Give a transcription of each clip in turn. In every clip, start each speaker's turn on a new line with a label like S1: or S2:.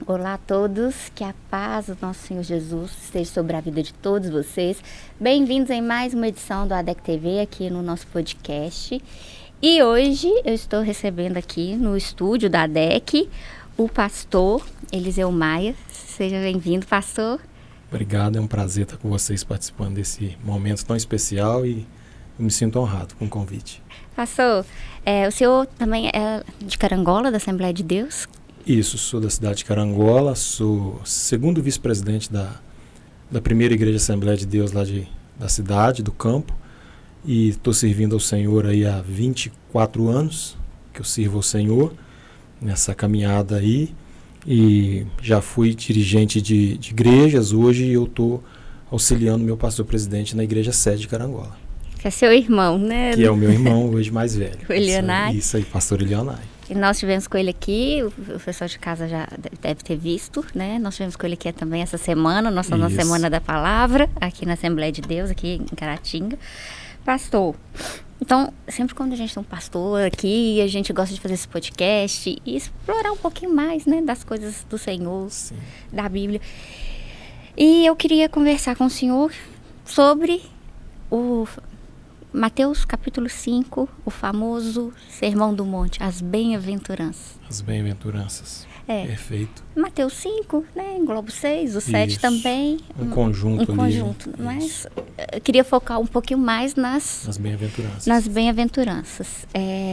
S1: Olá a todos, que a paz do nosso Senhor Jesus esteja sobre a vida de todos vocês. Bem-vindos em mais uma edição do ADEC TV aqui no nosso podcast. E hoje eu estou recebendo aqui no estúdio da ADEC o pastor Eliseu Maia. Seja bem-vindo, pastor.
S2: Obrigado, é um prazer estar com vocês participando desse momento tão especial e eu me sinto honrado com o convite.
S1: Pastor, o senhor também é de Carangola, da Assembleia de Deus?
S2: Isso, sou da cidade de Carangola, sou segundo vice-presidente da primeira igreja Assembleia de Deus lá da cidade, do campo, e estou servindo ao Senhor aí há 24 anos, que eu sirvo ao Senhor nessa caminhada aí, e já fui dirigente de igrejas, hoje eu estou auxiliando meu pastor-presidente na igreja sede de Carangola.
S1: Que é seu irmão, né?
S2: Que é o meu irmão hoje mais velho.
S1: O Elionai.
S2: Isso aí, pastor Elionai.
S1: E nós tivemos com ele aqui, o pessoal de casa já deve ter visto, né? Nós tivemos com ele aqui também essa semana, nossa Semana da Palavra, aqui na Assembleia de Deus, aqui em Caratinga. Pastor, então, sempre quando a gente tem um pastor aqui, a gente gosta de fazer esse podcast e explorar um pouquinho mais, né? Das coisas do Senhor, sim, da Bíblia. E eu queria conversar com o senhor sobre o Mateus capítulo 5, o famoso Sermão do Monte, as bem-aventuranças.
S2: As bem-aventuranças, perfeito.
S1: Mateus 5, né, engloba 6, o 7 também.
S2: Um conjunto ali.
S1: Conjunto, mas eu queria focar um pouquinho mais nas
S2: bem-aventuranças.
S1: Nas bem-aventuranças.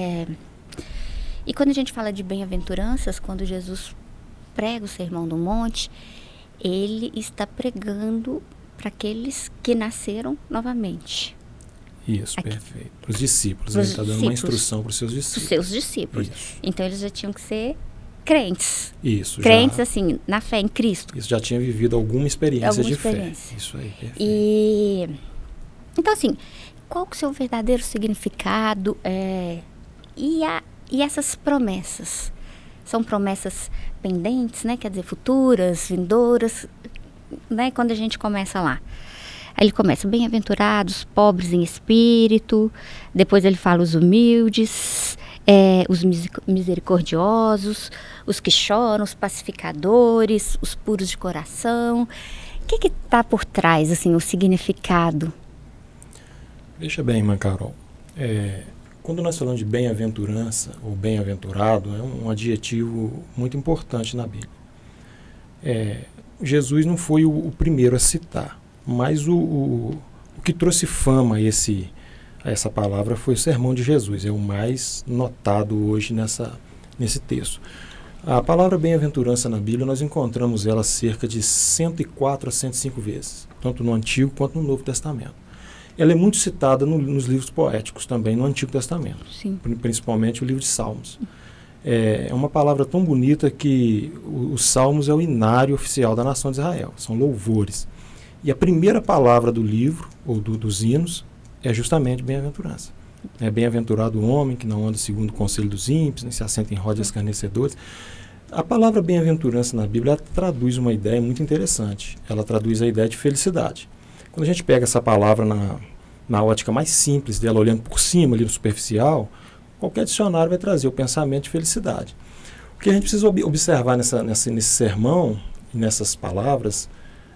S1: E quando a gente fala de bem-aventuranças, quando Jesus prega o Sermão do Monte, ele está pregando para aqueles que nasceram novamente.
S2: Isso, perfeito. Para os discípulos. Ele está dando uma instrução para os seus discípulos.
S1: Para os seus discípulos.
S2: Isso.
S1: Então, eles já tinham que ser crentes.
S2: Isso.
S1: Crentes, assim, na fé em Cristo.
S2: Isso, já tinha vivido alguma experiência de fé. Isso aí, perfeito.
S1: Então, assim, qual que é o seu verdadeiro significado? E essas promessas? São promessas pendentes, né? Quer dizer, futuras, vindouras, né? Quando a gente começa lá. Aí ele começa, bem-aventurados, pobres em espírito, depois ele fala os humildes, os misericordiosos, os que choram, os pacificadores, os puros de coração. O que está por trás, assim, o significado?
S2: Veja bem, irmã Carol, quando nós falamos de bem-aventurança ou bem-aventurado, é um adjetivo muito importante na Bíblia. Jesus não foi o primeiro a citar. Mas o que trouxe fama a essa palavra foi o Sermão de Jesus. É o mais notado hoje nesse texto. A palavra bem-aventurança na Bíblia, nós encontramos ela cerca de 104 a 105 vezes, tanto no Antigo quanto no Novo Testamento. Ela é muito citada nos livros poéticos também, no Antigo Testamento.
S1: Sim.
S2: Principalmente o livro de Salmos. É uma palavra tão bonita que os Salmos é o inário oficial da nação de Israel. São louvores. E a primeira palavra do livro, ou dos hinos, é justamente bem-aventurança. É bem-aventurado o homem que não anda segundo o conselho dos ímpios, nem se assenta em rodas de escarnecedores. A palavra bem-aventurança na Bíblia traduz uma ideia muito interessante. Ela traduz a ideia de felicidade. Quando a gente pega essa palavra na ótica mais simples dela, olhando por cima, ali no superficial, qualquer dicionário vai trazer o pensamento de felicidade. O que a gente precisa observar nesse sermão, nessas palavras,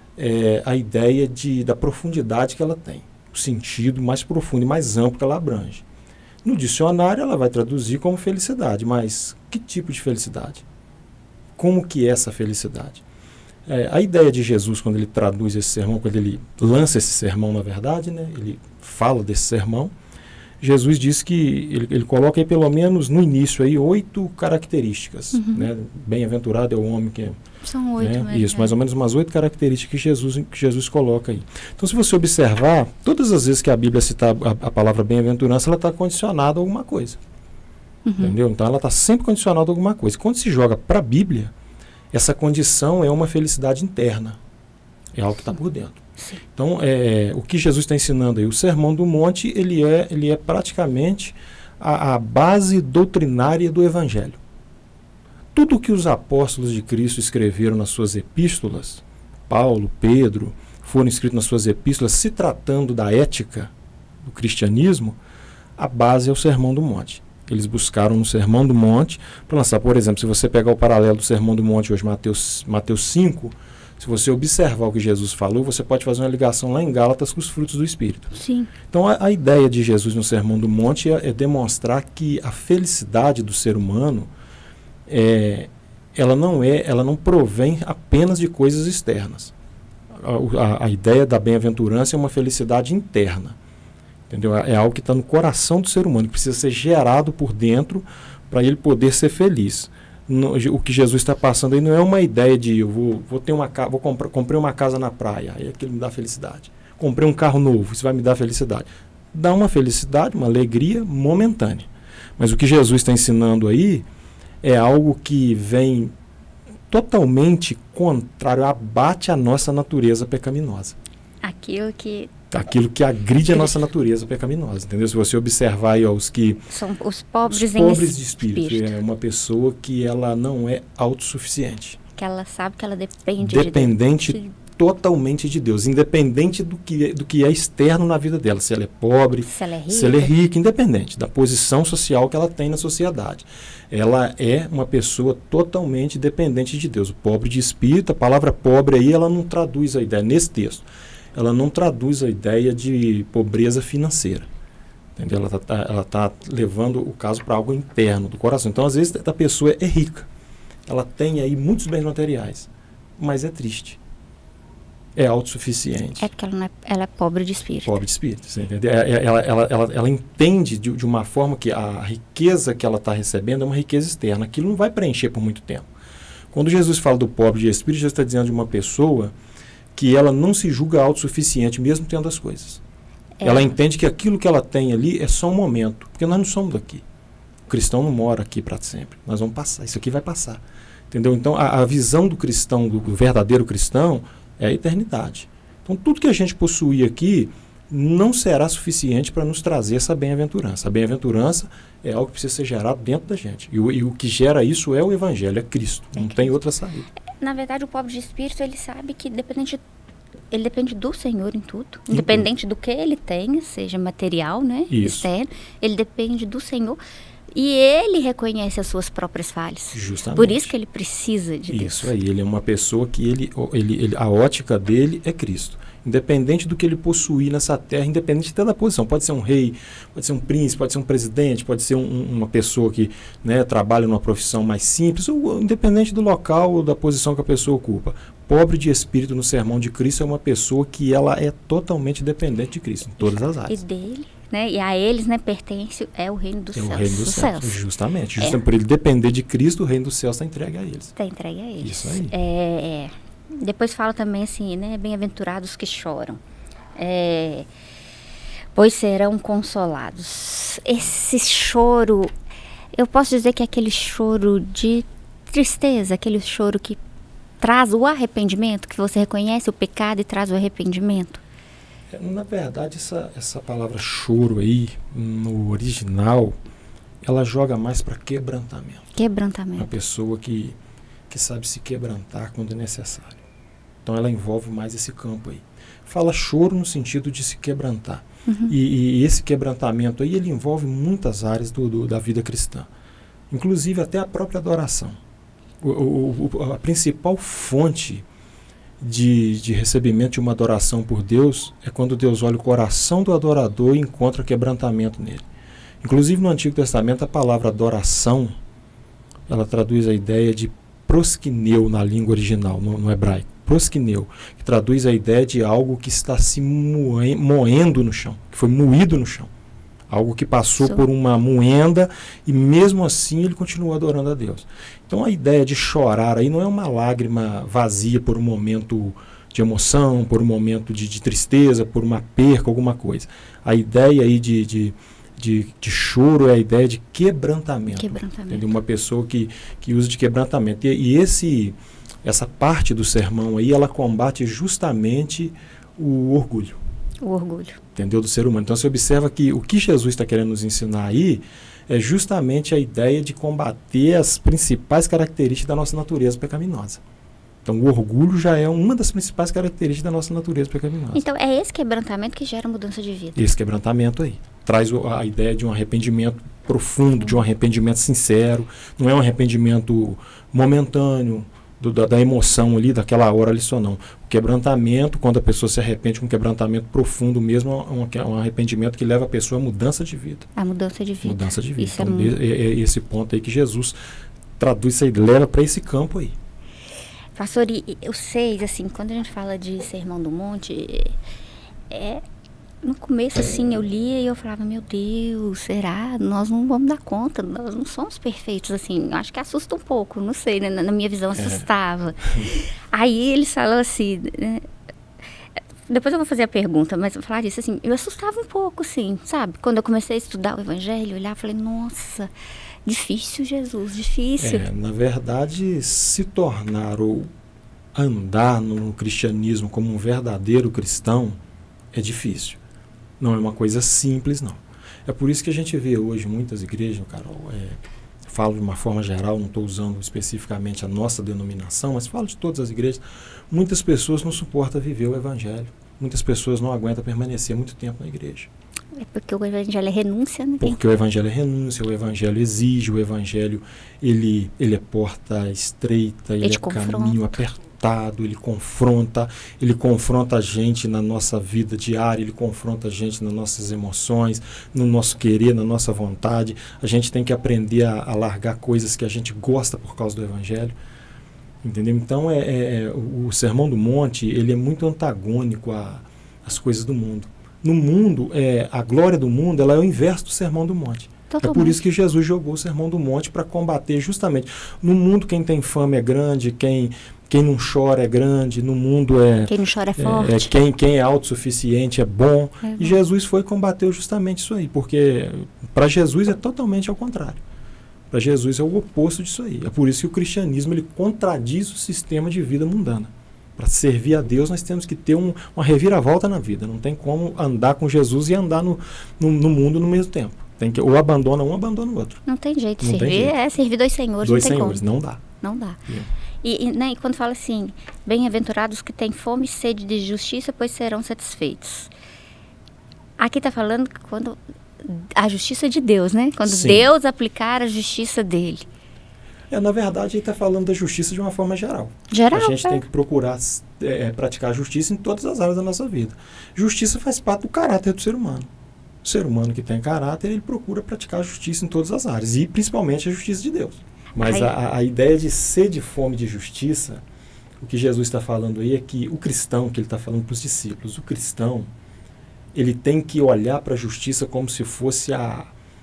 S2: a ideia da profundidade que ela tem, o sentido mais profundo e mais amplo que ela abrange. No dicionário ela vai traduzir como felicidade, mas que tipo de felicidade? Como que é essa felicidade? A ideia de Jesus, quando ele traduz esse sermão, quando ele lança esse sermão, na verdade, né, ele fala desse sermão, Jesus diz que ele coloca aí pelo menos no início aí 8 características. Né? Bem-aventurado é o homem que...
S1: São 8,
S2: né? Isso, mais ou menos umas 8 características que Jesus coloca aí. Então, se você observar, todas as vezes que a Bíblia cita a palavra bem-aventurança, ela está condicionada a alguma coisa. Entendeu? Então, ela está sempre condicionada a alguma coisa. Quando se joga para a Bíblia, essa condição é uma felicidade interna. É algo que está por dentro.
S1: Sim.
S2: Então, o que Jesus está ensinando aí, o Sermão do Monte, ele é praticamente a base doutrinária do Evangelho. Tudo o que os apóstolos de Cristo escreveram nas suas epístolas, Paulo, Pedro, foram escritos nas suas epístolas, se tratando da ética do cristianismo, a base é o Sermão do Monte. Eles buscaram no Sermão do Monte para lançar. Por exemplo, se você pegar o paralelo do Sermão do Monte hoje, Mateus 5, se você observar o que Jesus falou, você pode fazer uma ligação lá em Gálatas com os frutos do Espírito.
S1: Sim.
S2: Então, a ideia de Jesus no Sermão do Monte é demonstrar que a felicidade do ser humano ela não provém apenas de coisas externas. A ideia da bem-aventurança é uma felicidade interna. Entendeu? É algo que está no coração do ser humano, que precisa ser gerado por dentro para ele poder ser feliz. O que Jesus está passando aí não é uma ideia de eu vou ter comprei uma casa na praia, aí aquilo me dá felicidade. Comprei um carro novo, isso vai me dar felicidade. Dá uma felicidade, uma alegria momentânea. Mas o que Jesus está ensinando aí é algo que vem totalmente contrário, abate a nossa natureza pecaminosa.
S1: Aquilo que
S2: agride a nossa natureza pecaminosa, entendeu? Se você observar aí, os que
S1: são os pobres
S2: de espírito, é uma pessoa que ela não é autossuficiente.
S1: Que ela sabe que ela depende
S2: dependente
S1: de Deus.
S2: Totalmente de Deus, independente do que é externo na vida dela, se ela é pobre,
S1: se ela
S2: é rica, independente da posição social que ela tem na sociedade. Ela é uma pessoa totalmente dependente de Deus. O pobre de espírito, a palavra pobre aí, ela não traduz a ideia, nesse texto, ela não traduz a ideia de pobreza financeira. Entendeu? Ela tá levando o caso para algo interno do coração. Então, às vezes, a pessoa é rica, ela tem aí muitos bens materiais, mas é triste. É autossuficiente.
S1: É porque ela é pobre de espírito.
S2: Pobre de espírito, você entendeu? Ela entende de uma forma que a riqueza que ela está recebendo é uma riqueza externa. Aquilo não vai preencher por muito tempo. Quando Jesus fala do pobre de espírito, Jesus está dizendo de uma pessoa que ela não se julga autossuficiente, mesmo tendo as coisas. Ela entende que aquilo que ela tem ali é só um momento, porque nós não somos daqui. O cristão não mora aqui para sempre. Nós vamos passar, isso aqui vai passar. Entendeu? Então, a visão do cristão, do verdadeiro cristão, é a eternidade. Então, tudo que a gente possuir aqui não será suficiente para nos trazer essa bem-aventurança. A bem-aventurança é algo que precisa ser gerado dentro da gente. E o que gera isso é o Evangelho, é Cristo. Não tem outra saída. Na
S1: verdade, o pobre de espírito, ele sabe que ele depende do Senhor em tudo. Independente do que ele tenha, seja material, né? Externo, ele depende do Senhor. E ele reconhece as suas próprias falhas.
S2: Justamente.
S1: Por isso que ele precisa de Deus.
S2: Isso aí, ele é uma pessoa que a ótica dele é Cristo. Independente do que ele possuir nessa terra, independente até da posição. Pode ser um rei, pode ser um príncipe, pode ser um presidente, pode ser uma pessoa que, né, trabalha numa profissão mais simples, ou independente do local ou da posição que a pessoa ocupa. Pobre de espírito no sermão de Cristo é uma pessoa que ela é totalmente dependente de Cristo, em todas as áreas.
S1: E dele, né? E a eles, né, pertence o reino dos céus.
S2: O reino dos céus. Justamente. Por ele depender de Cristo, o reino dos céus está entregue a eles.
S1: Está entregue a eles.
S2: Isso aí.
S1: Depois fala também assim, né? Bem-aventurados que choram, pois serão consolados. Esse choro, eu posso dizer que é aquele choro de tristeza, aquele choro que traz o arrependimento, que você reconhece o pecado e traz o arrependimento.
S2: Na verdade, essa palavra choro aí, no original, ela joga mais para quebrantamento.
S1: Quebrantamento.
S2: Uma pessoa que sabe se quebrantar quando é necessário. Então ela envolve mais esse campo aí. Fala choro no sentido de se quebrantar. Uhum. E esse quebrantamento aí, ele envolve muitas áreas da vida cristã. Inclusive até a própria adoração. A principal fonte de recebimento de uma adoração por Deus é quando Deus olha o coração do adorador e encontra quebrantamento nele. Inclusive no Antigo Testamento a palavra adoração, ela traduz a ideia de proskineu na língua original, no hebraico. Proskineu, que traduz a ideia de algo que está se moendo no chão, que foi moído no chão. Algo que passou por uma moenda e mesmo assim ele continuou adorando a Deus. Então a ideia de chorar aí não é uma lágrima vazia por um momento de emoção, por um momento de tristeza, por uma perca, alguma coisa. A ideia aí de choro é a ideia de quebrantamento. Entendeu? Uma pessoa que usa de quebrantamento. E essa parte do sermão aí, ela combate justamente o orgulho.
S1: O orgulho.
S2: Entendeu? Do ser humano. Então você observa que o que Jesus está querendo nos ensinar aí é justamente a ideia de combater as principais características da nossa natureza pecaminosa. Então o orgulho já é uma das principais características da nossa natureza pecaminosa.
S1: Então é esse quebrantamento que gera mudança de vida.
S2: Esse quebrantamento aí traz a ideia de um arrependimento profundo, de um arrependimento sincero, não é um arrependimento momentâneo, da emoção ali, daquela hora ali só não. O quebrantamento, quando a pessoa se arrepende, um quebrantamento profundo mesmo, é um arrependimento que leva a pessoa à mudança de vida.
S1: A mudança de vida.
S2: Mudança de vida.
S1: Isso
S2: então, é esse ponto aí que Jesus traduz isso aí, leva para esse campo aí.
S1: Pastor, e eu sei, assim, quando a gente fala de Sermão do Monte, no começo, assim, eu lia e eu falava, meu Deus, será? Nós não vamos dar conta, nós não somos perfeitos, assim, acho que assusta um pouco, não sei, né? Na minha visão assustava. Aí eles falam assim, né? Depois eu vou fazer a pergunta, mas eu falar isso, assim, eu assustava um pouco, assim, sabe? Quando eu comecei a estudar o Evangelho, olhar, falei, nossa, difícil, Jesus, difícil.
S2: Na verdade, se tornar ou andar no cristianismo como um verdadeiro cristão é difícil. Não é uma coisa simples, não. É por isso que a gente vê hoje muitas igrejas, Carol, falo de uma forma geral, não estou usando especificamente a nossa denominação, mas falo de todas as igrejas, muitas pessoas não suportam viver o Evangelho. Muitas pessoas não aguentam permanecer muito tempo na igreja.
S1: É porque o Evangelho é renúncia, né?
S2: Porque o Evangelho é renúncia, o Evangelho exige, o Evangelho ele é porta estreita, ele é caminho apertado, ele confronta a gente na nossa vida diária, ele confronta a gente nas nossas emoções, no nosso querer, na nossa vontade. A gente tem que aprender a largar coisas que a gente gosta por causa do Evangelho. Entendeu? Então, o Sermão do Monte, ele é muito antagônico às coisas do mundo. No mundo, a glória do mundo, ela é o inverso do Sermão do Monte. Totalmente. É por isso que Jesus jogou o Sermão do Monte para combater justamente. No mundo, quem tem fama é grande, quem não chora é grande, no mundo
S1: quem não chora é forte.
S2: Quem é autossuficiente é bom. E Jesus foi e combateu justamente isso aí, porque para Jesus é totalmente ao contrário. Para Jesus é o oposto disso aí. É por isso que o cristianismo ele contradiz o sistema de vida mundana. Para servir a Deus, nós temos que ter uma reviravolta na vida. Não tem como andar com Jesus e andar no mundo no mesmo tempo. Tem que, ou abandona um, abandona o outro.
S1: Não tem jeito. Servir dois senhores.
S2: Dois senhores, não dá.
S1: Não dá. E quando fala assim, bem-aventurados que têm fome e sede de justiça, pois serão satisfeitos. Aqui está falando quando a justiça de Deus, né? Quando Sim. Deus aplicar a justiça dele.
S2: Na verdade, ele está falando da justiça de uma forma geral.
S1: A
S2: gente tem que procurar praticar a justiça em todas as áreas da nossa vida. Justiça faz parte do caráter do ser humano. O ser humano que tem caráter, ele procura praticar a justiça em todas as áreas. E principalmente a justiça de Deus. Mas a ideia de sede e fome de justiça, o que Jesus está falando aí é que o cristão, que ele está falando para os discípulos, o cristão, ele tem que olhar para a justiça como se fosse a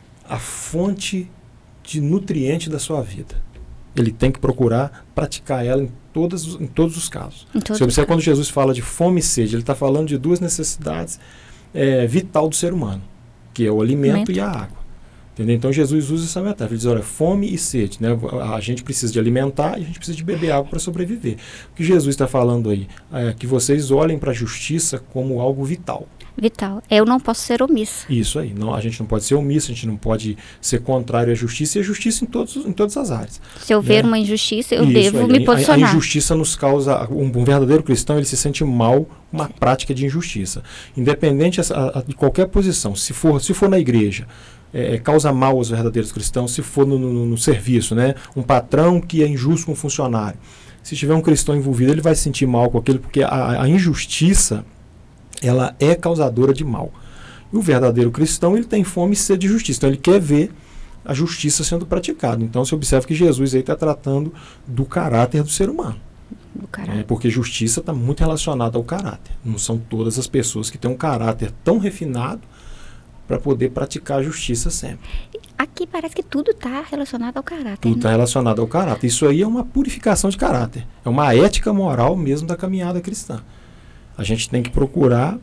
S2: fonte de nutriente da sua vida. Ele tem que procurar praticar ela em todos os casos. Você observa quando Jesus fala de fome e sede, ele está falando de duas necessidades vital do ser humano, que é o alimento e a água. Entendeu? Então Jesus usa essa metáfora, ele diz, olha, fome e sede, né? A gente precisa de alimentar e a gente precisa de beber água para sobreviver. O que Jesus está falando aí é que vocês olhem para a justiça como algo vital.
S1: Vital. Eu não posso ser omissa.
S2: Isso aí. Não, a gente não pode ser omissa, a gente não pode ser contrário à justiça, e a justiça em todas as áreas.
S1: Se eu ver uma injustiça, eu devo me posicionar.
S2: A injustiça nos causa... Um verdadeiro cristão, ele se sente mal com uma prática de injustiça. Independente de qualquer posição. Se for na igreja, causa mal aos verdadeiros cristãos. Se for no serviço, né? Um patrão que é injusto com um funcionário. Se tiver um cristão envolvido, ele vai se sentir mal com aquele, porque a injustiça... ela é causadora de mal. E o verdadeiro cristão, ele tem fome e sede de justiça. Então, ele quer ver a justiça sendo praticada. Então, se observa que Jesus aí está tratando do caráter do ser humano.
S1: Do caráter.
S2: Porque justiça está muito relacionada ao caráter. Não são todas as pessoas que têm um caráter tão refinado para poder praticar a justiça sempre.
S1: Aqui parece que tudo está relacionado ao caráter.
S2: Tudo está relacionado ao caráter. Isso aí é uma purificação de caráter. É uma ética moral mesmo da caminhada cristã. A gente tem que procurar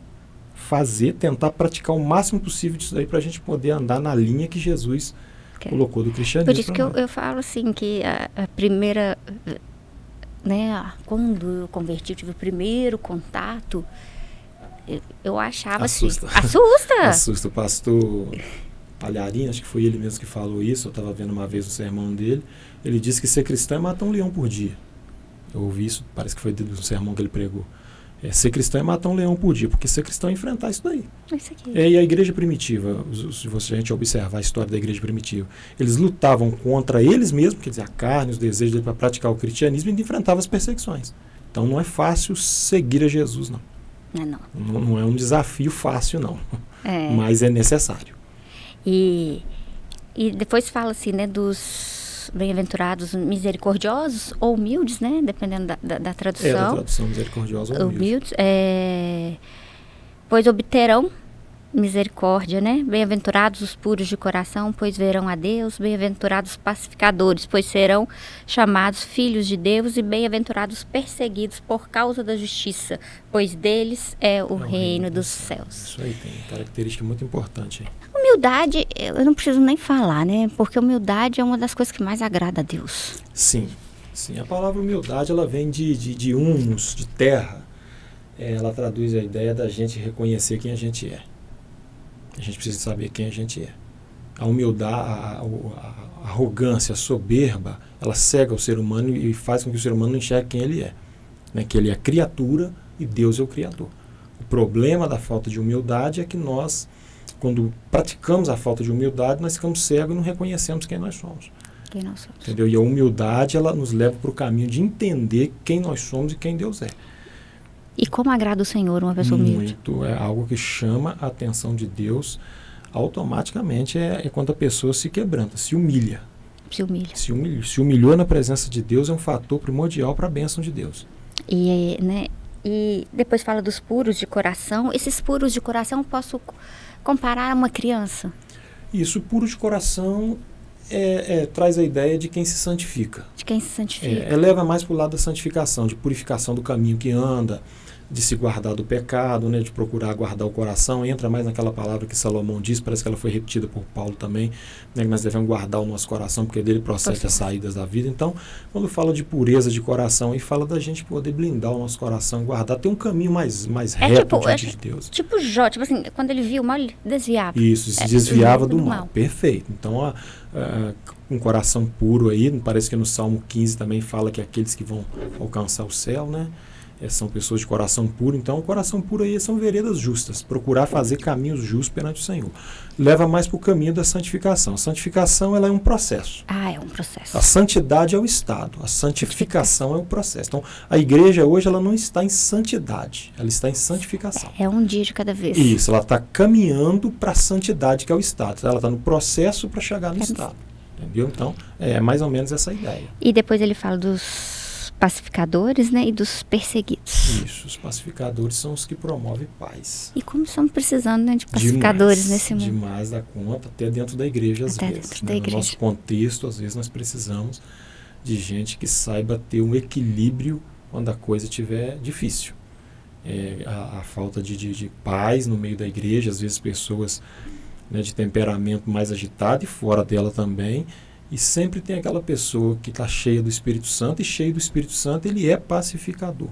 S2: tentar praticar o máximo possível disso daí para a gente poder andar na linha que Jesus colocou do cristianismo.
S1: Por isso que eu falo assim, que a primeira, né, quando eu converti, eu tive o primeiro contato, eu achava
S2: Assusta.
S1: assim... Assusta!
S2: Assusta. O pastor Palharim, acho que foi ele mesmo que falou isso, eu estava vendo uma vez o sermão dele, ele disse que ser cristão é matar um leão por dia. Eu ouvi isso, parece que foi do sermão que ele pregou. Ser cristão é matar um leão por dia, porque ser cristão é enfrentar isso daí.
S1: Isso aqui.
S2: E a igreja primitiva, se a gente observar a história da igreja primitiva, eles lutavam contra eles mesmos, quer dizer, a carne, os desejos deles para praticar o cristianismo, e enfrentavam as perseguições. Então não é fácil seguir a Jesus, não. Não é um desafio fácil, não. Mas é necessário.
S1: E depois fala assim, né, dos bem-aventurados misericordiosos ou humildes, né, dependendo da tradução.
S2: Da tradução misericordiosa ou humildes.
S1: Pois obterão misericórdia, né? Bem-aventurados os puros de coração, pois verão a Deus. Bem-aventurados os pacificadores, pois serão chamados filhos de Deus. E bem-aventurados perseguidos por causa da justiça, pois deles é o reino dos céus.
S2: Isso aí tem característica muito importante.
S1: Humildade, eu não preciso nem falar, né? Porque humildade é uma das coisas que mais agrada a Deus.
S2: Sim. A palavra humildade, ela vem de humus, de terra. Ela traduz a ideia da gente reconhecer quem a gente é. A gente precisa saber quem a gente é. A humildade, a arrogância, a soberba, ela cega o ser humano e faz com que o ser humano não enxergue quem ele é. Né? Que ele é criatura e Deus é o Criador. O problema da falta de humildade é que nós, quando praticamos a falta de humildade, nós ficamos cegos e não reconhecemos quem nós somos. Entendeu? E a humildade, ela nos leva para o caminho de entender quem nós somos e quem Deus é.
S1: E como agrada o Senhor uma pessoa humilde?
S2: Muito. É algo que chama a atenção de Deus automaticamente. É quando a pessoa se quebranta, se humilha. Se humilhou na presença de Deus, é um fator primordial para a bênção de Deus.
S1: E depois fala dos puros de coração. Esses puros de coração eu posso comparar a uma criança?
S2: Isso, puro de coração traz a ideia de quem se santifica.
S1: De quem se santifica.
S2: Leva mais para o lado da santificação, de purificação do caminho que anda, de se guardar do pecado, né, de procurar guardar o coração. Entra mais naquela palavra que Salomão diz, parece que ela foi repetida por Paulo também, né, que nós devemos guardar o nosso coração, porque dele procede as saídas da vida. Então, quando fala de pureza de coração, e fala da gente poder blindar o nosso coração, guardar, ter um caminho mais reto diante de Deus.
S1: Tipo Jó, tipo assim, quando ele viu o mal, ele desviava.
S2: Isso, se desviava do mal. Perfeito. Então, um coração puro aí, parece que no Salmo 15 também fala que aqueles que vão alcançar o céu, né? São pessoas de coração puro. Então, o coração puro aí são veredas justas, procurar fazer caminhos justos perante o Senhor. Leva mais para o caminho da santificação. A santificação, ela é um processo.
S1: É um processo.
S2: A santidade é o estado, a santificação é o processo. Então, a igreja hoje, ela não está em santidade, ela está em santificação.
S1: É um dia de cada vez.
S2: Isso, ela está caminhando para a santidade, que é o estado. Ela está no processo para chegar no estado. Entendeu? Então, é mais ou menos essa ideia.
S1: E depois ele fala dos pacificadores, né, e dos perseguidos.
S2: Isso, os pacificadores são os que promovem paz.
S1: E como estamos precisando, né, de pacificadores nesse mundo?
S2: Demais da conta, até dentro da igreja às vezes. No nosso contexto, às vezes nós precisamos de gente que saiba ter um equilíbrio quando a coisa estiver difícil. A falta de paz no meio da igreja, às vezes pessoas, né, de temperamento mais agitado e fora dela também. E sempre tem aquela pessoa que está cheia do Espírito Santo, e cheio do Espírito Santo, ele é pacificador.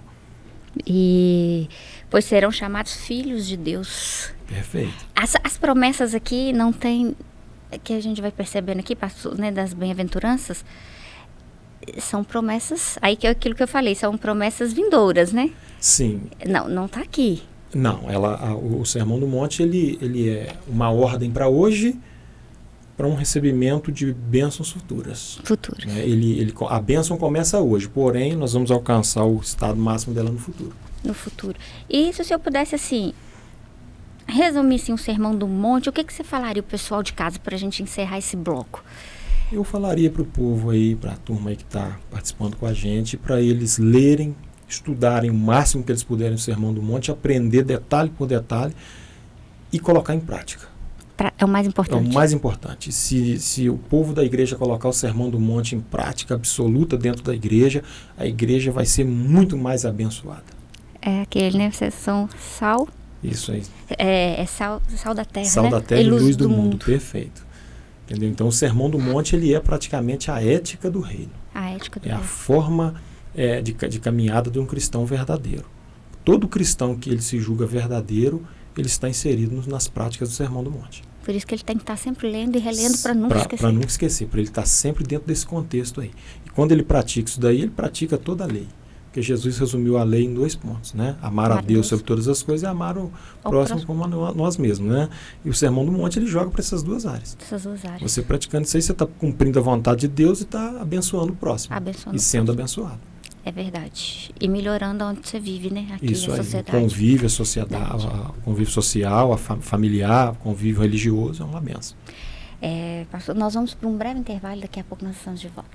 S1: E pois serão chamados filhos de Deus.
S2: Perfeito.
S1: As promessas aqui não tem, que a gente vai percebendo aqui, né, das bem-aventuranças, são promessas, aí que é aquilo que eu falei, são promessas vindouras, né?
S2: Sim.
S1: Não está aqui.
S2: Não, o Sermão do Monte, ele é uma ordem para hoje, para um recebimento de bênçãos futuras. Né? A bênção começa hoje, porém nós vamos alcançar o estado máximo dela no futuro.
S1: E se o senhor pudesse, assim, resumir assim, o Sermão do Monte, o que você falaria para o pessoal de casa para a gente encerrar esse bloco?
S2: Eu falaria para o povo aí, para a turma aí que está participando com a gente, para eles lerem, estudarem o máximo que eles puderem o Sermão do Monte, aprender detalhe por detalhe e colocar em prática.
S1: É o mais importante.
S2: É o mais importante. Se o povo da igreja colocar o Sermão do Monte em prática absoluta dentro da igreja, a igreja vai ser muito mais abençoada.
S1: É aquele, né? Vocês são sal.
S2: Isso aí.
S1: Sal da terra,
S2: sal,
S1: né?
S2: Da terra e luz do mundo. Perfeito. Entendeu? Então, o Sermão do Monte, ele é praticamente a ética do reino.
S1: A ética do reino.
S2: É a forma de caminhada de um cristão verdadeiro. Todo cristão que ele se julga verdadeiro, ele está inserido nas práticas do Sermão do Monte.
S1: Por isso que ele tem que estar sempre lendo e relendo para nunca esquecer.
S2: Para nunca esquecer, para ele estar sempre dentro desse contexto aí. E quando ele pratica isso daí, ele pratica toda a lei. Porque Jesus resumiu a lei em 2 pontos, né? Amar a Deus sobre todas as coisas e amar o próximo como a nós mesmos, né? E o Sermão do Monte, ele joga para essas 2 áreas.
S1: Essas 2 áreas.
S2: Você praticando isso aí, você está cumprindo a vontade de Deus e está abençoando o próximo. E sendo abençoado.
S1: É verdade. E melhorando onde você vive, né? Aqui
S2: isso
S1: na
S2: aí,
S1: sociedade.
S2: O convívio, a sociedade, o convívio social, familiar, o convívio religioso é uma benção.
S1: Pastor, nós vamos para um breve intervalo, daqui a pouco nós estamos de volta.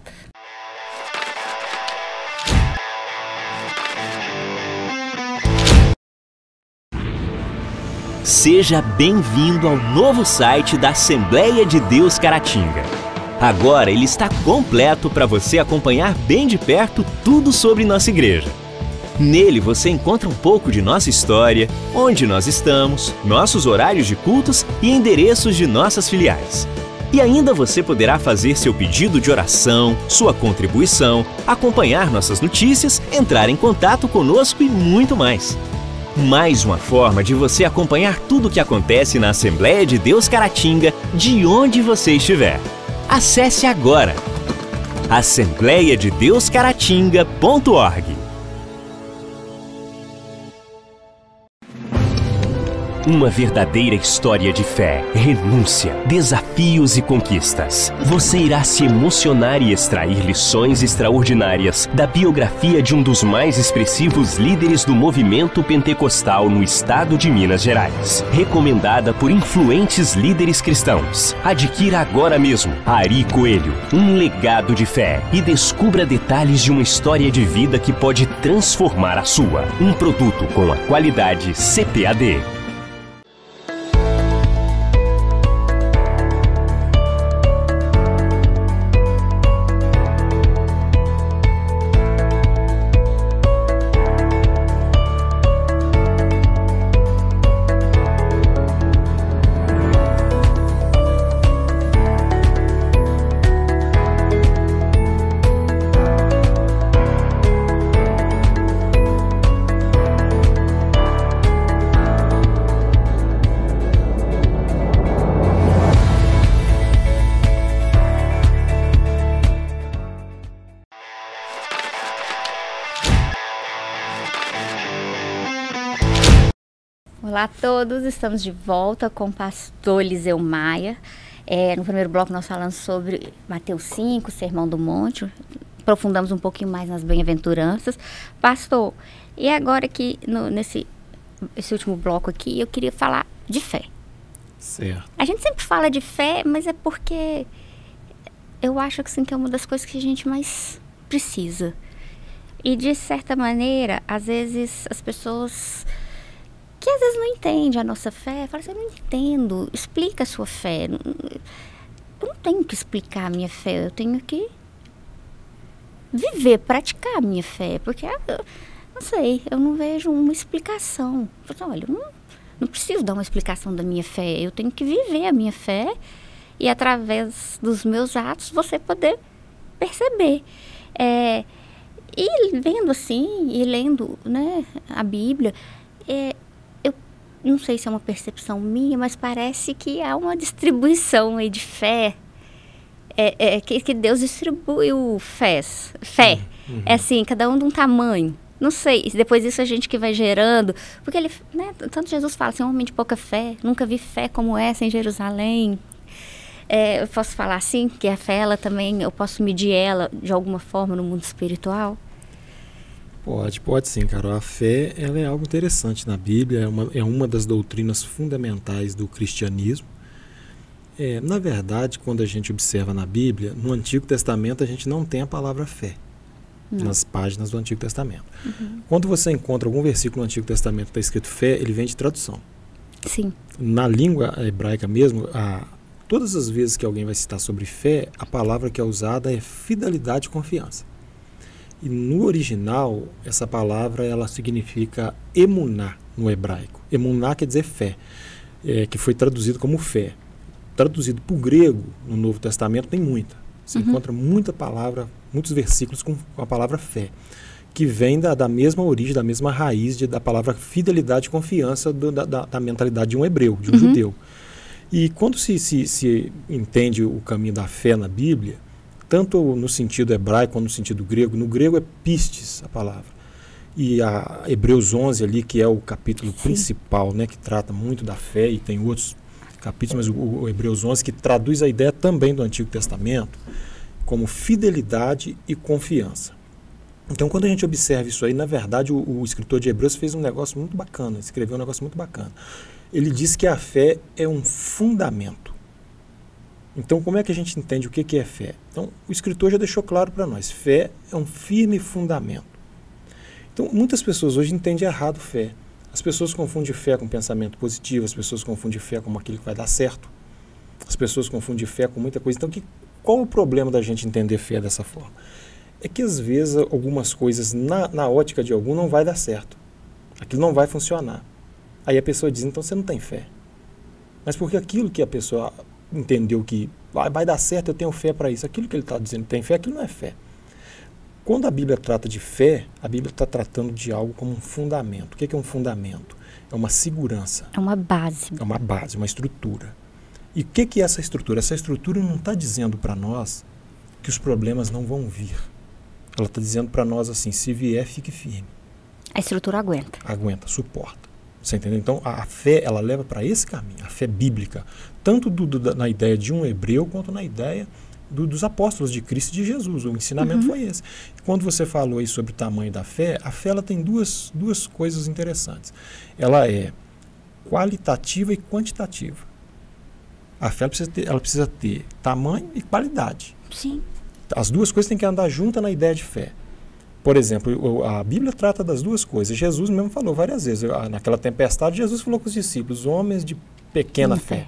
S3: Seja bem-vindo ao novo site da Assembleia de Deus Caratinga. Agora ele está completo para você acompanhar bem de perto tudo sobre nossa igreja. Nele você encontra um pouco de nossa história, onde nós estamos, nossos horários de cultos e endereços de nossas filiais. E ainda você poderá fazer seu pedido de oração, sua contribuição, acompanhar nossas notícias, entrar em contato conosco e muito mais. Mais uma forma de você acompanhar tudo o que acontece na Assembleia de Deus Caratinga, de onde você estiver. Acesse agora assembleiadedeuscaratinga.org. Uma verdadeira história de fé, renúncia, desafios e conquistas. Você irá se emocionar e extrair lições extraordinárias da biografia de um dos mais expressivos líderes do movimento pentecostal no estado de Minas Gerais. Recomendada por influentes líderes cristãos. Adquira agora mesmo Ari Coelho, um legado de fé, e descubra detalhes de uma história de vida que pode transformar a sua. Um produto com a qualidade CPAD.
S1: Olá a todos, estamos de volta com o pastor Eliseu Maia. No primeiro bloco nós falamos sobre Mateus 5, Sermão do Monte, aprofundamos um pouquinho mais nas bem-aventuranças. Pastor, e agora aqui, nesse último bloco aqui, eu queria falar de fé.
S2: Certo.
S1: A gente sempre fala de fé, mas é porque eu acho que, assim, que é uma das coisas que a gente mais precisa. E de certa maneira, às vezes as pessoas que às vezes não entendem a nossa fé, falam assim: eu não entendo, explica a sua fé. Eu não tenho que explicar a minha fé, eu tenho que viver, praticar a minha fé, porque, não sei, eu não vejo uma explicação. Eu falo, olha, eu não preciso dar uma explicação da minha fé, eu tenho que viver a minha fé e através dos meus atos você poder perceber. E vendo assim, e lendo, né, a Bíblia, eu não sei se é uma percepção minha, mas parece que há uma distribuição aí de fé, que Deus distribuiu fé.
S2: Uhum.
S1: É assim, cada um de um tamanho. Não sei, depois disso a gente que vai gerando, porque ele, né, tanto Jesus fala assim, um homem de pouca fé, nunca vi fé como essa em Jerusalém. Eu posso falar assim, que a fé, ela também, eu posso medir ela de alguma forma no mundo espiritual?
S2: Pode sim, Carol. A fé, ela é algo interessante na Bíblia, é uma das doutrinas fundamentais do cristianismo. Na verdade, quando a gente observa na Bíblia, no Antigo Testamento a gente não tem a palavra fé. Não. Nas páginas do Antigo Testamento.
S1: Uhum.
S2: Quando você encontra algum versículo no Antigo Testamento que está escrito fé, ele vem de tradução.
S1: Sim.
S2: Na língua hebraica mesmo, todas as vezes que alguém vai citar sobre fé, a palavra que é usada é fidelidade e confiança. E no original, essa palavra ela significa emuná no hebraico. Emuná quer dizer fé, que foi traduzido como fé. Traduzido para o grego, no Novo Testamento, tem muita. Você encontra muita palavra, muitos versículos com a palavra fé, que vem da mesma origem, da mesma raiz da palavra fidelidade e confiança da mentalidade de um hebreu, de um judeu. E quando se entende o caminho da fé na Bíblia, tanto no sentido hebraico quanto no sentido grego, no grego é pistes a palavra. E a Hebreus 11 ali, que é o capítulo principal, né, que trata muito da fé, e tem outros capítulos, mas o Hebreus 11 que traduz a ideia também do Antigo Testamento como fidelidade e confiança. Então, quando a gente observa isso aí, na verdade, o escritor de Hebreus fez um negócio muito bacana, escreveu um negócio muito bacana. Ele diz que a fé é um fundamento. Então, como é que a gente entende o que é fé? Então, o escritor já deixou claro para nós, fé é um firme fundamento. Então, muitas pessoas hoje entendem errado fé. As pessoas confundem fé com pensamento positivo, as pessoas confundem fé com aquilo que vai dar certo, as pessoas confundem fé com muita coisa. Então, qual o problema da gente entender fé dessa forma? É que às vezes algumas coisas na ótica de algum não vai dar certo. Aquilo não vai funcionar. Aí a pessoa diz, então você não tem fé. Mas porque aquilo que a pessoa entendeu que vai dar certo, eu tenho fé para isso. Aquilo que ele está dizendo que tem fé, aquilo não é fé. Quando a Bíblia trata de fé, a Bíblia está tratando de algo como um fundamento. O que é um fundamento? É uma segurança.
S1: É uma base.
S2: É uma base, uma estrutura. E o que é essa estrutura? Essa estrutura não está dizendo para nós que os problemas não vão vir. Ela está dizendo para nós assim, se vier, fique firme.
S1: A estrutura aguenta.
S2: Aguenta, suporta. Você entendeu? Então, a fé, ela leva para esse caminho, a fé bíblica. Tanto na ideia de um hebreu, quanto na ideia dos apóstolos de Cristo e de Jesus. O ensinamento foi esse. E quando você falou aí sobre o tamanho da fé, a fé ela tem duas coisas interessantes. Ela é qualitativa e quantitativa. A fé ela precisa ter tamanho e qualidade.
S1: Sim.
S2: As duas coisas têm que andar juntas na ideia de fé. Por exemplo, a Bíblia trata das duas coisas. Jesus mesmo falou várias vezes. Naquela tempestade, Jesus falou com os discípulos, homens de pequena fé.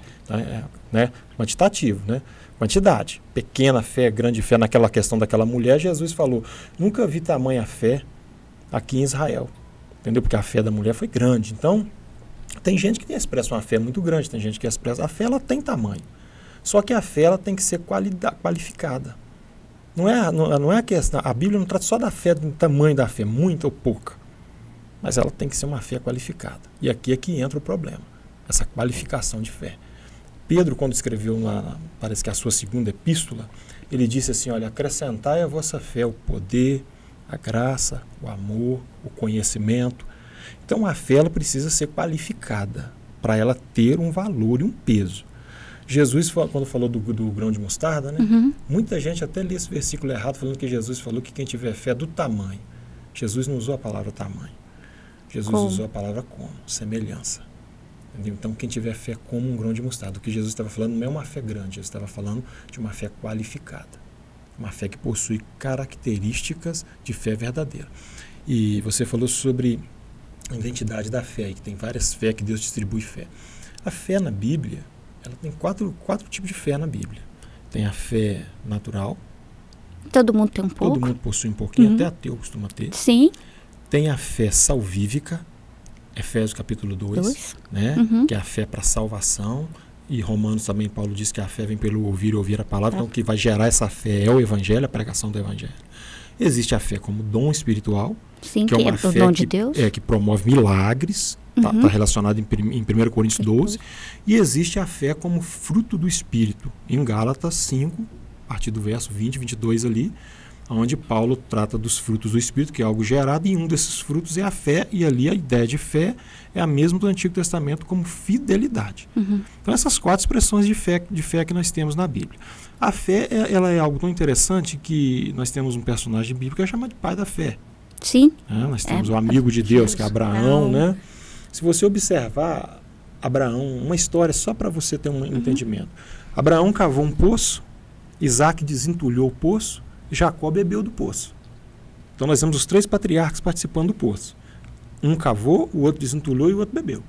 S2: Né? Quantitativo, né? Quantidade. Pequena fé, grande fé. Naquela questão daquela mulher, Jesus falou, nunca vi tamanha fé aqui em Israel. Entendeu? Porque a fé da mulher foi grande. Então, tem gente que expressa uma fé muito grande, tem gente que expressa... A fé, ela tem tamanho. Só que a fé, ela tem que ser qualificada. Não é a questão, a Bíblia não trata só da fé, do tamanho da fé, muita ou pouca, mas ela tem que ser uma fé qualificada. E aqui é que entra o problema, essa qualificação de fé. Pedro, quando escreveu, parece que a sua segunda epístola, ele disse assim, olha, acrescentai a vossa fé o poder, a graça, o amor, o conhecimento. Então a fé ela precisa ser qualificada para ela ter um valor e um peso. Jesus, quando falou do grão de mostarda, né? Muita gente até lê esse versículo errado, falando que Jesus falou que quem tiver fé é do tamanho. Jesus não usou a palavra tamanho. Jesus usou a palavra como, semelhança. Entendeu? Então, quem tiver fé como um grão de mostarda. O que Jesus estava falando não é uma fé grande, Jesus estava falando de uma fé qualificada. Uma fé que possui características de fé verdadeira. E você falou sobre a identidade da fé, que tem várias fés que Deus distribui fé. A fé na Bíblia, ela tem quatro tipos de fé na Bíblia. Tem a fé natural.
S1: Todo mundo tem um pouco.
S2: Todo mundo possui um pouquinho, até ateu costuma ter.
S1: Sim.
S2: Tem a fé salvífica, Efésios capítulo 2, né? Que é a fé para salvação. E Romanos também, Paulo diz que a fé vem pelo ouvir a palavra. Então, o que vai gerar essa fé é o Evangelho, a pregação do Evangelho. Existe a fé como dom espiritual.
S1: Sim,
S2: que é uma fé
S1: o dom de Deus.
S2: Que promove milagres. Está relacionado em 1 Coríntios 12. E existe a fé como fruto do Espírito. Em Gálatas 5, a partir do verso 20, 22 ali, onde Paulo trata dos frutos do Espírito, que é algo gerado, e um desses frutos é a fé, e ali a ideia de fé é a mesma do Antigo Testamento como fidelidade. Então essas quatro expressões de fé que nós temos na Bíblia. A fé ela é algo tão interessante que nós temos um personagem bíblico que é chamado de pai da fé.
S1: Sim.
S2: Nós temos o amigo de Deus, que é Abraão, né? Se você observar Abraão, uma história só para você ter um entendimento. Abraão cavou um poço, Isaac desentulhou o poço, Jacó bebeu do poço. Então nós temos os três patriarcas participando do poço. Um cavou, o outro desentulhou e o outro bebeu.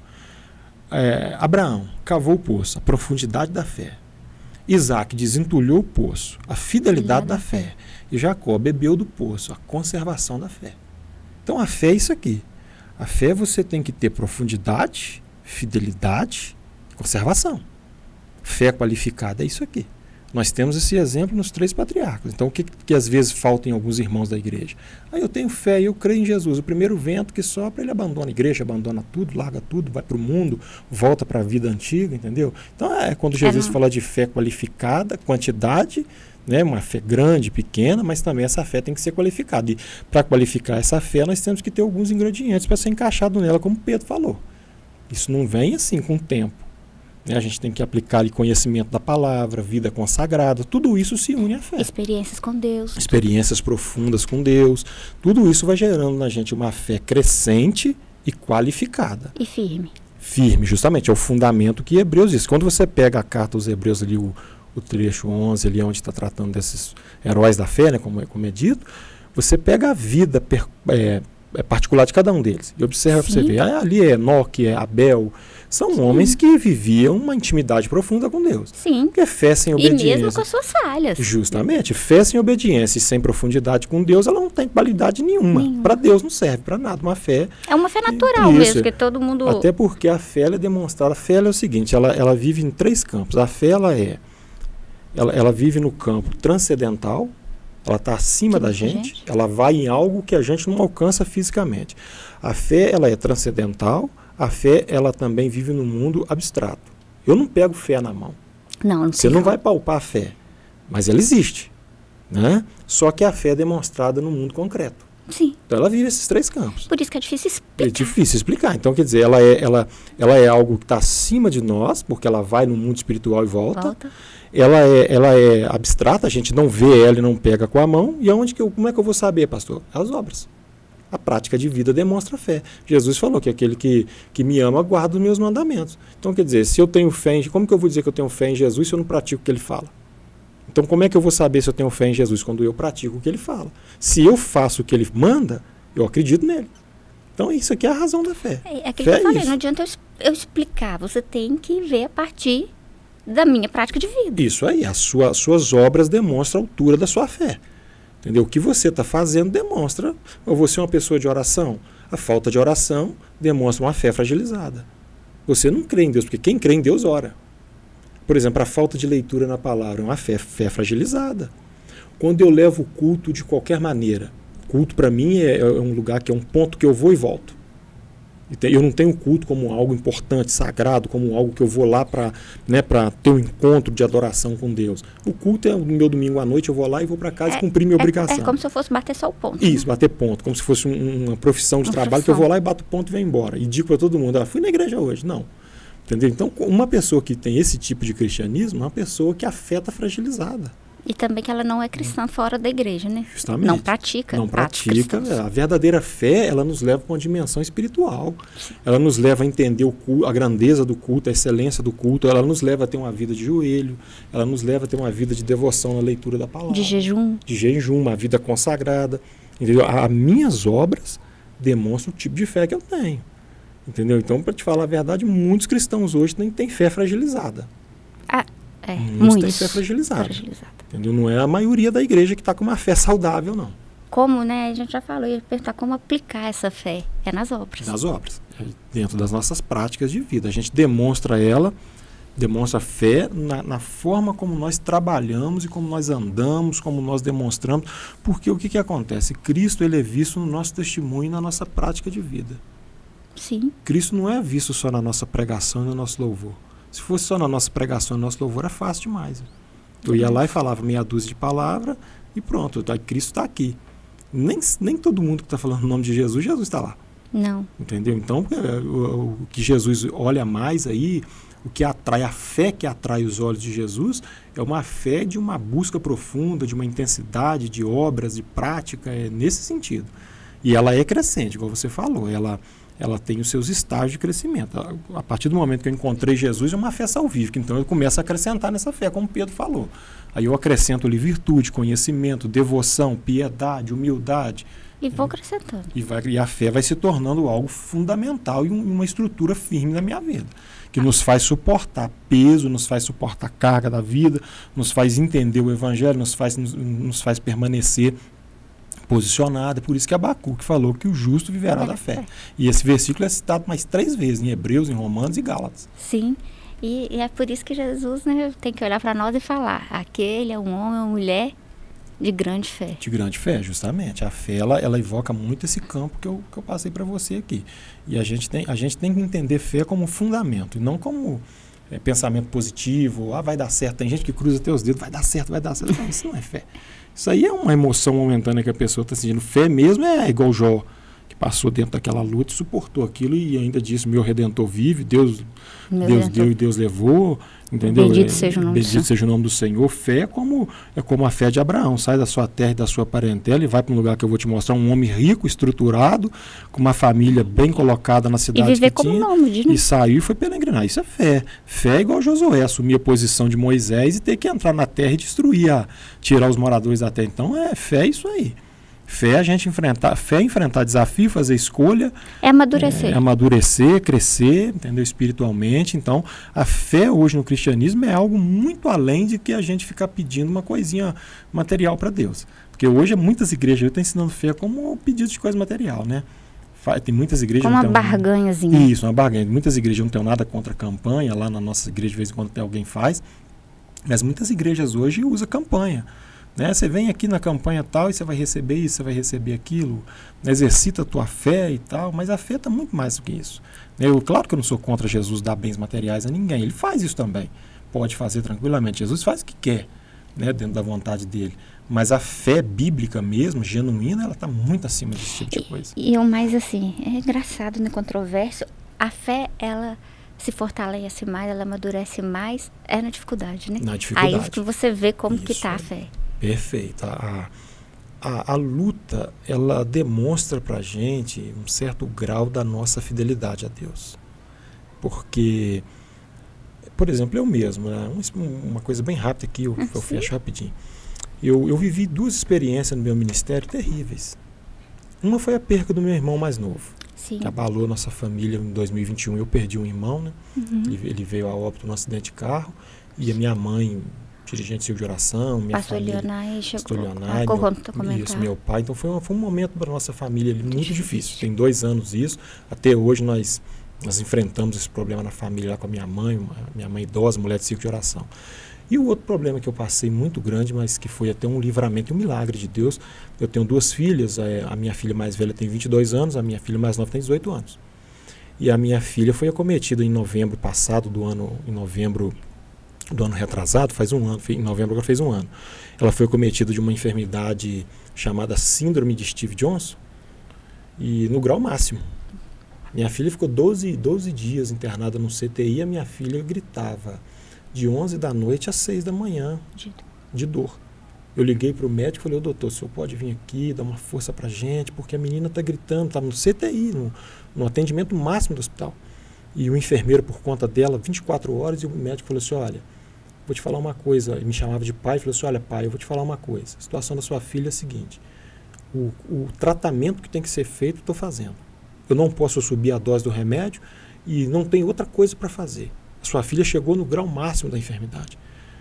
S2: Abraão cavou o poço, a profundidade da fé. Isaac desentulhou o poço, a fidelidade da fé. E Jacó bebeu do poço, a conservação da fé. Então a fé é isso aqui. A fé você tem que ter profundidade, fidelidade e conservação. Fé qualificada é isso aqui. Nós temos esse exemplo nos três patriarcas. Então, o que às vezes falta em alguns irmãos da igreja? Eu tenho fé e eu creio em Jesus. O primeiro vento que sopra, ele abandona a igreja, abandona tudo, larga tudo, vai para o mundo, volta para a vida antiga, entendeu? Então, quando Jesus fala de fé qualificada, quantidade, né? Uma fé grande, pequena, mas também essa fé tem que ser qualificada. E para qualificar essa fé, nós temos que ter alguns ingredientes para ser encaixado nela, como Pedro falou. Isso não vem assim com o tempo. A gente tem que aplicar ali conhecimento da palavra, vida consagrada, tudo isso se une à fé.
S1: Experiências com Deus.
S2: Experiências profundas com Deus. Tudo isso vai gerando na gente uma fé crescente e qualificada.
S1: E firme.
S2: Firme, justamente, é o fundamento que Hebreus diz. Quando você pega a carta aos Hebreus ali, o trecho 11, ali onde está tratando desses heróis da fé, né, como é dito, você pega a vida particular de cada um deles. E observa para você ver, ali é Enoque, é Abel, são homens que viviam uma intimidade profunda com Deus.
S1: Sim.
S2: Porque fé sem obediência.
S1: E mesmo com as suas falhas.
S2: Justamente. Fé sem obediência e sem profundidade com Deus, ela não tem qualidade nenhuma. Para Deus não serve para nada. Uma fé...
S1: É uma fé natural mesmo, que todo mundo...
S2: Até porque a fé é demonstrada. A fé é o seguinte, ela vive em 3 campos. A fé, ela vive no campo transcendental, ela está acima da gente, ela vai em algo que a gente não alcança fisicamente. A fé, ela é transcendental, a fé, ela também vive no mundo abstrato. Eu não pego fé na mão.
S1: Não
S2: Você não vai palpar a fé, mas ela existe, né? Só que a fé é demonstrada no mundo concreto.
S1: Sim.
S2: Então ela vive esses 3 campos.
S1: Por isso que é difícil explicar.
S2: É difícil explicar. Então, quer dizer, ela é algo que está acima de nós, porque ela vai no mundo espiritual e volta. Ela é abstrata, a gente não vê ela e não pega com a mão. E como é que eu vou saber, pastor? As obras. A prática de vida demonstra a fé. Jesus falou que aquele que me ama guarda os meus mandamentos. Então, quer dizer, se eu tenho fé como que eu vou dizer que eu tenho fé em Jesus se eu não pratico o que ele fala? Então, como é que eu vou saber se eu tenho fé em Jesus? Quando eu pratico o que ele fala. Se eu faço o que ele manda, eu acredito nele. Então, isso aqui é a razão da fé.
S1: É aquilo que eu falei, não adianta eu explicar. Você tem que ver a partir da minha prática de vida.
S2: Isso aí, as suas obras demonstram a altura da sua fé. Entendeu? O que você está fazendo demonstra. Ou você é uma pessoa de oração. A falta de oração demonstra uma fé fragilizada. Você não crê em Deus, porque quem crê em Deus ora. Por exemplo, a falta de leitura na palavra é uma fé fragilizada. Quando eu levo o culto de qualquer maneira, culto para mim é um lugar que é um ponto que eu vou e volto. Eu não tenho culto como algo importante, sagrado, como algo que eu vou lá para ter um encontro de adoração com Deus. O culto é no meu domingo à noite, eu vou lá e vou para casa e cumprir minha obrigação.
S1: É como se eu fosse bater só o ponto.
S2: Isso, bater ponto, como se fosse uma profissão de trabalho que eu vou lá e bato ponto e venho embora. E digo para todo mundo, fui na igreja hoje. Não. Entendeu? Então, uma pessoa que tem esse tipo de cristianismo é uma pessoa que a fé está fragilizada.
S1: E também que ela não é cristã fora da igreja, né?
S2: Justamente.
S1: Não pratica.
S2: Não pratica. A verdadeira fé, ela nos leva para uma dimensão espiritual. Ela nos leva a entender o culto, a grandeza do culto, a excelência do culto. Ela nos leva a ter uma vida de joelho. Ela nos leva a ter uma vida de devoção na leitura da palavra.
S1: De jejum.
S2: De jejum, uma vida consagrada. Entendeu? As minhas obras demonstram o tipo de fé que eu tenho. Entendeu? Então, para te falar a verdade, muitos cristãos hoje nem têm fé fragilizada. Muitos têm fé fragilizada. Entendeu? Não é a maioria da igreja que está com uma fé saudável, não.
S1: Como, né? A gente já falou, ia perguntar como aplicar essa fé. É nas obras.
S2: Nas obras. Dentro das nossas práticas de vida. A gente demonstra fé na forma como nós trabalhamos e como nós andamos, como nós demonstramos. Porque o que acontece? Cristo, ele é visto no nosso testemunho e na nossa prática de vida.
S1: Sim.
S2: Cristo não é visto só na nossa pregação e no nosso louvor. Se fosse só na nossa pregação e no nosso louvor, é fácil demais. Eu ia lá e falava meia dúzia de palavras e pronto, Cristo está aqui. Nem todo mundo que está falando o nome de Jesus está lá.
S1: Não.
S2: Entendeu? Então, o que Jesus olha mais aí, o que atrai, a fé que atrai os olhos de Jesus, é uma fé de uma busca profunda, de uma intensidade, de obras, de prática, nesse sentido. E ela é crescente, igual você falou, ela tem os seus estágios de crescimento. A partir do momento que eu encontrei Jesus, é uma fé salvífica. Então eu começo a acrescentar nessa fé, como Pedro falou. Aí eu acrescento ali virtude, conhecimento, devoção, piedade, humildade.
S1: E vou acrescentando.
S2: E a fé vai se tornando algo fundamental e uma estrutura firme na minha vida. Que nos faz suportar peso, nos faz suportar carga da vida, nos faz entender o Evangelho, nos faz permanecer posicionada. Por isso que Abacuque falou que o justo viverá da fé. E esse versículo é citado mais 3 vezes, em Hebreus, em Romanos e Gálatas.
S1: Sim, e é por isso que Jesus, né, tem que olhar para nós e falar, aquele é um homem, uma mulher de grande fé.
S2: De grande fé, justamente. A fé, ela evoca muito esse campo que eu passei para você aqui. E a gente tem que entender fé como fundamento, e não como pensamento positivo, vai dar certo. Tem gente que cruza até os dedos, vai dar certo, vai dar certo. Não, isso não é fé. Isso aí é uma emoção momentânea que a pessoa está sentindo. Fé mesmo é igual Jó, que passou dentro daquela luta e suportou aquilo e ainda disse, meu Redentor vive, Deus deu e Deus levou, entendeu?
S1: Bendito seja o
S2: nome do Senhor. Fé é como a fé de Abraão, sai da sua terra e da sua parentela e vai para um lugar que eu vou te mostrar, um homem rico, estruturado, com uma família bem colocada na cidade
S1: e viver como nômade, né?
S2: E saiu e foi peregrinar. Isso é fé. Fé é igual Josué, assumir a posição de Moisés e ter que entrar na terra e destruir, tirar os moradores da terra. Então é isso aí. Fé é a gente enfrentar desafio, fazer escolha.
S1: É amadurecer.
S2: Amadurecer, crescer, entendeu? Espiritualmente. Então, a fé hoje no cristianismo é algo muito além de que a gente ficar pedindo uma coisinha material para Deus. Porque hoje muitas igrejas estão ensinando fé como pedido de coisa material, né? Tem muitas igrejas...
S1: Como uma barganhazinha.
S2: Isso, uma barganha. Muitas igrejas não têm nada contra a campanha. Lá na nossa igreja, de vez em quando alguém faz. Mas muitas igrejas hoje usam campanha. Né? Você vem aqui na campanha tal e você vai receber isso, você vai receber aquilo, exercita a tua fé e tal, mas a fé está muito mais do que isso. Claro que eu não sou contra Jesus dar bens materiais a ninguém, ele faz isso também, pode fazer tranquilamente, Jesus faz o que quer, né, dentro da vontade dele, mas a fé bíblica mesmo, genuína, ela está muito acima desse tipo de coisa.
S1: E o mais assim, é engraçado, né, controverso, a fé, ela se fortalece mais, ela amadurece mais, é na dificuldade, né?
S2: Na dificuldade.
S1: Aí que você vê como que está a fé.
S2: Perfeito. A luta, ela demonstra para a gente um certo grau da nossa fidelidade a Deus. Porque, por exemplo, eu mesmo, né? Uma coisa bem rápida aqui, eu fecho rapidinho. Eu vivi 2 experiências no meu ministério terríveis. Uma foi a perca do meu irmão mais novo.
S1: Sim.
S2: Que abalou nossa família em 2021. Eu perdi um irmão, né? Ele veio a óbito num acidente de carro. E a minha mãe... dirigente civil de oração, minha família, meu pai. Então foi um momento para a nossa família ali, muito difícil. Tem 2 anos isso. Até hoje nós enfrentamos esse problema na família lá com a minha mãe idosa, mulher de ciclo de oração. E o outro problema que eu passei muito grande, mas que foi até um livramento e um milagre de Deus. Eu tenho 2 filhas, a minha filha mais velha tem 22 anos, a minha filha mais nova tem 18 anos. E a minha filha foi acometida em novembro passado do ano retrasado, faz um ano, em novembro agora fez um ano. Ela foi acometida de uma enfermidade chamada síndrome de Steve Johnson, e no grau máximo. Minha filha ficou 12 dias internada no CTI, a minha filha gritava de 11 da noite às 6 da manhã, de dor. Eu liguei para o médico e falei, doutor, o senhor pode vir aqui, dar uma força para a gente, porque a menina está gritando, está no CTI, no atendimento máximo do hospital. E o enfermeiro, por conta dela, 24 horas, e o médico falou assim, olha, vou te falar uma coisa. Ele me chamava de pai e falou assim, olha pai, eu vou te falar uma coisa. A situação da sua filha é a seguinte, o tratamento que tem que ser feito, estou fazendo. Eu não posso subir a dose do remédio e não tem outra coisa para fazer. A sua filha chegou no grau máximo da enfermidade.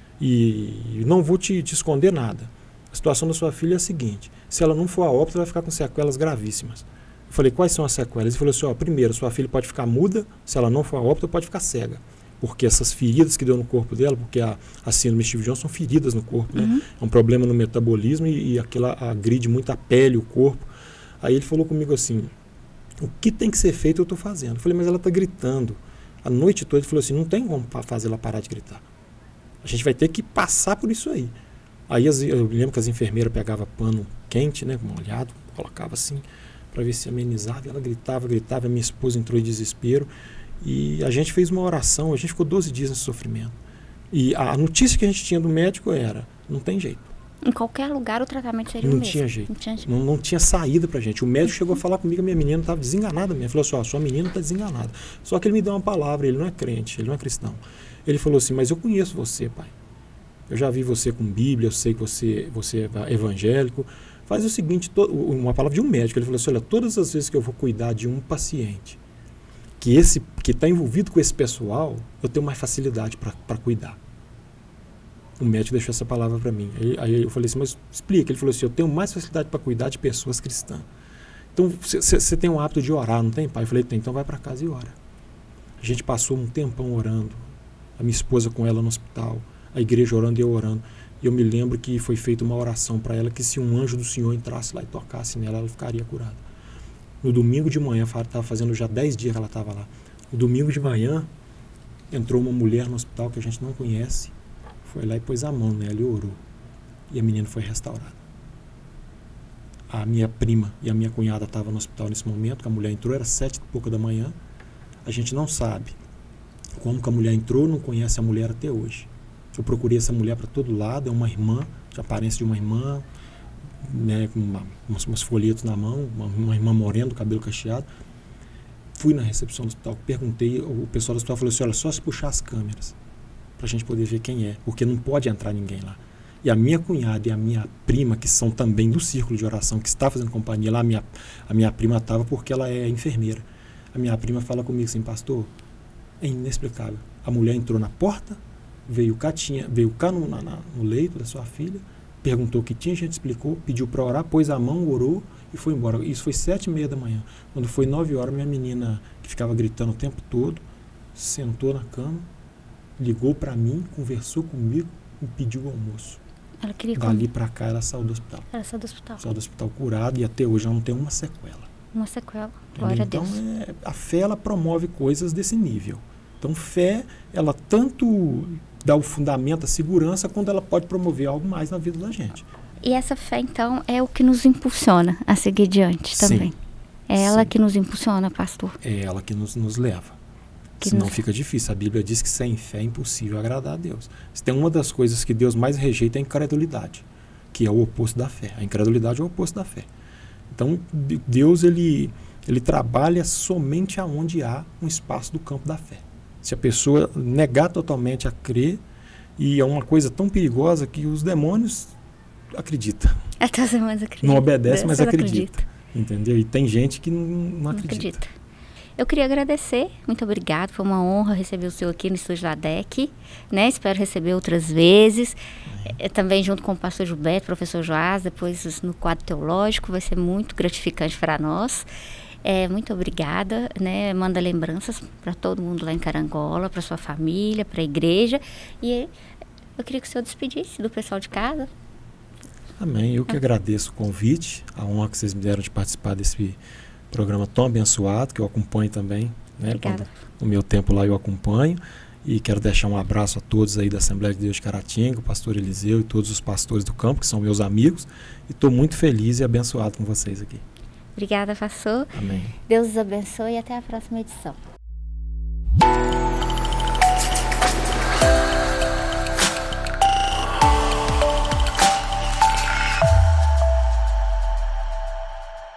S2: E não vou te esconder nada. A situação da sua filha é a seguinte, se ela não for a óbito, ela vai ficar com sequelas gravíssimas. Eu falei, quais são as sequelas? Ele falou assim, primeiro, sua filha pode ficar muda, se ela não for a óbito, pode ficar cega. Porque essas feridas que deu no corpo dela, porque a síndrome de Steve Johnson são feridas no corpo, né? É um problema no metabolismo e aquilo agride muito a pele, o corpo. Aí ele falou comigo assim, o que tem que ser feito eu estou fazendo. Eu falei, mas ela está gritando a noite toda. Ele falou assim, não tem como fazer ela parar de gritar. A gente vai ter que passar por isso aí. Aí eu lembro que as enfermeiras pegavam pano quente, né, molhado, colocava assim, para ver se amenizava, e ela gritava, a minha esposa entrou em desespero, e a gente fez uma oração, a gente ficou 12 dias nesse sofrimento. E a notícia que a gente tinha do médico era, não tem jeito.
S1: Em qualquer lugar o tratamento seria o mesmo.
S2: Tinha jeito. Não tinha saída pra gente. O médico chegou a falar comigo, a minha menina estava desenganada mesmo. Ele falou assim, sua menina está desenganada. Só que ele me deu uma palavra, ele não é crente, ele não é cristão. Ele falou assim, mas eu conheço você, pai. Eu já vi você com Bíblia, eu sei que você é evangélico. Faz o seguinte, uma palavra de um médico, ele falou assim, olha, todas as vezes que eu vou cuidar de um paciente, que está envolvido com esse pessoal, eu tenho mais facilidade para cuidar. O médico deixou essa palavra para mim. Aí eu falei assim, mas explica. Ele falou assim, eu tenho mais facilidade para cuidar de pessoas cristãs. Então, você tem um hábito de orar, não tem, pai? Eu falei, tem, então vai para casa e ora. A gente passou um tempão orando, a minha esposa com ela no hospital, a igreja orando e eu orando. E eu me lembro que foi feita uma oração para ela, que se um anjo do Senhor entrasse lá e tocasse nela, ela ficaria curada. No domingo de manhã, estava fazendo já 10 dias que ela estava lá. No domingo de manhã, entrou uma mulher no hospital que a gente não conhece, foi lá e pôs a mão nela e orou. E a menina foi restaurada. A minha prima e a minha cunhada estavam no hospital nesse momento, que a mulher entrou, era 7h pouca da manhã. A gente não sabe como que a mulher entrou, não conhece a mulher até hoje. Eu procurei essa mulher para todo lado, é uma irmã, de aparência de uma irmã, né, com umas folhetos na mão, uma irmã morena, do cabelo cacheado. Fui na recepção do hospital, perguntei, o pessoal do hospital falou assim, olha, só se puxar as câmeras, para a gente poder ver quem é, porque não pode entrar ninguém lá. E a minha cunhada e a minha prima, que são também do círculo de oração, que está fazendo companhia lá, a minha prima estava porque ela é enfermeira. A minha prima fala comigo assim, pastor, é inexplicável. A mulher entrou na porta, veio cá no leito da sua filha, perguntou o que tinha, a gente explicou, pediu para orar, pôs a mão, orou e foi embora. Isso foi 7h30 da manhã. Quando foi 9 horas, minha menina, que ficava gritando o tempo todo, sentou na cama, ligou para mim, conversou comigo e pediu o almoço.
S1: Ela queria
S2: Dali para cá, ela saiu do hospital.
S1: Ela saiu do hospital.
S2: Saiu do hospital curada e até hoje ela não tem uma sequela.
S1: Uma sequela. Glória a Deus.
S2: Então, a fé, ela promove coisas desse nível. Então, fé, ela tanto dá o fundamento, a segurança, quando ela pode promover algo mais na vida da gente.
S1: E essa fé, então, é o que nos impulsiona a seguir diante também.
S2: Sim.
S1: É ela
S2: Sim.
S1: que nos impulsiona, pastor.
S2: É ela que nos leva.
S1: Que
S2: Senão fica difícil. A Bíblia diz que sem fé é impossível agradar a Deus. Se tem uma das coisas que Deus mais rejeita é a incredulidade, que é o oposto da fé. A incredulidade é o oposto da fé. Então, Deus, ele trabalha somente aonde há um espaço do campo da fé. Se a pessoa negar totalmente a crer, e é uma coisa tão perigosa que os demônios acreditam.
S1: Até os demônios acreditam.
S2: Não obedece, mas acredita. Entendeu? E tem gente que não acredita.
S1: Eu queria agradecer, muito obrigado, foi uma honra receber o senhor aqui no estúdio da ADEC, né? Espero receber outras vezes, também junto com o pastor Gilberto, professor Joás, depois no quadro teológico, vai ser muito gratificante para nós. Muito obrigada, né? Manda lembranças para todo mundo lá em Carangola, para sua família, para a igreja, e eu queria que o senhor despedisse do pessoal de casa.
S2: Amém, eu que agradeço o convite, a honra que vocês me deram de participar desse programa tão abençoado, que eu acompanho também, né? No meu tempo lá eu acompanho, e quero deixar um abraço a todos aí da Assembleia de Deus de Caratinga, o pastor Eliseu e todos os pastores do campo, que são meus amigos, e estou muito feliz e abençoado com vocês aqui.
S1: Obrigada, pastor.
S2: Amém.
S1: Deus os abençoe e até a próxima edição.